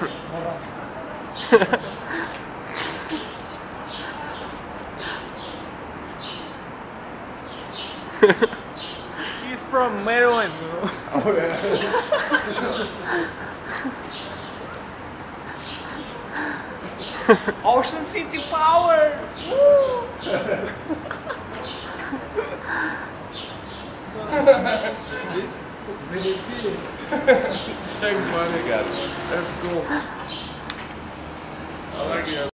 He's from Maryland. Oh, yeah. Ocean City Power! Woo! Thanks, buddy. That's cool. I like it.